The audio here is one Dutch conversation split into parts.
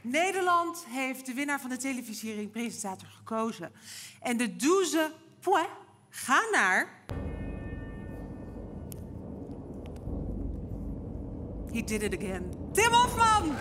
Nederland heeft de winnaar van de televisiering presentator gekozen. En de 12 points gaan naar... He did it again. Tim Hofman!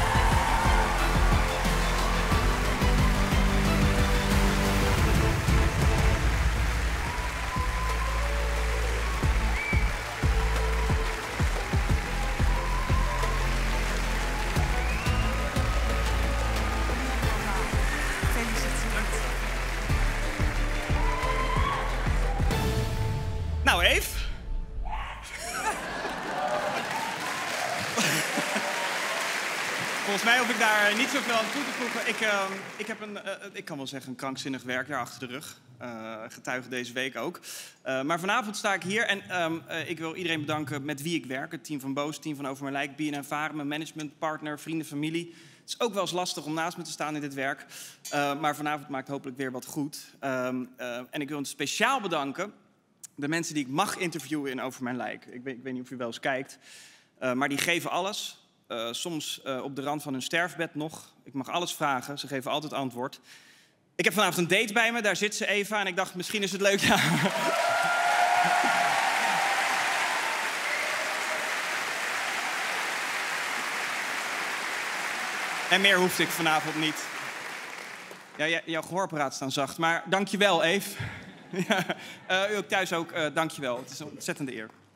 Nou, Eve. Volgens mij hoef ik daar niet zoveel aan toe te voegen. Ik kan wel zeggen, een krankzinnig werkjaar achter de rug. Getuige deze week ook. Maar vanavond sta ik hier en ik wil iedereen bedanken met wie ik werk. Het team van Boos, het team van Over Mijn Lijk, BNN Varen, mijn managementpartner, vrienden, familie. Het is ook wel eens lastig om naast me te staan in dit werk. Maar vanavond maakt hopelijk weer wat goed. En ik wil het speciaal bedanken. De mensen die ik mag interviewen in Over Mijn Lijk. Ik weet niet of u wel eens kijkt. Maar die geven alles. Soms op de rand van hun sterfbed nog. Ik mag alles vragen. Ze geven altijd antwoord. Ik heb vanavond een date bij me. Daar zit ze, Eva. En ik dacht, misschien is het leuk. Ja. En meer hoefde ik vanavond niet. Ja, jouw gehoorapparaat staan zacht. Maar dank je wel, Eve. Ja, u ook thuis ook, dank je wel. Het is een ontzettende eer.